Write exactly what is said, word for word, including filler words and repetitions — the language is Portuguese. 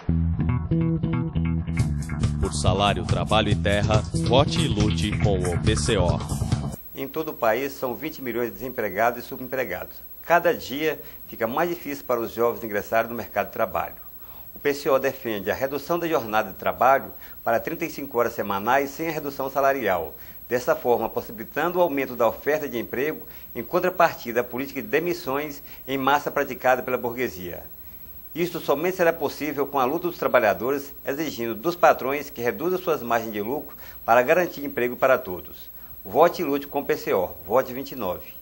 Por salário, trabalho e terra, vote e lute com o P C O. Em todo o país são vinte milhões de desempregados e subempregados. Cada dia fica mais difícil para os jovens ingressarem no mercado de trabalho. O P C O defende a redução da jornada de trabalho para trinta e cinco horas semanais sem a redução salarial, dessa forma possibilitando o aumento da oferta de emprego em contrapartida à política de demissões em massa praticada pela burguesia. Isto somente será possível com a luta dos trabalhadores, exigindo dos patrões que reduzam suas margens de lucro para garantir emprego para todos. Vote e lute com o P C O. Vote vinte e nove.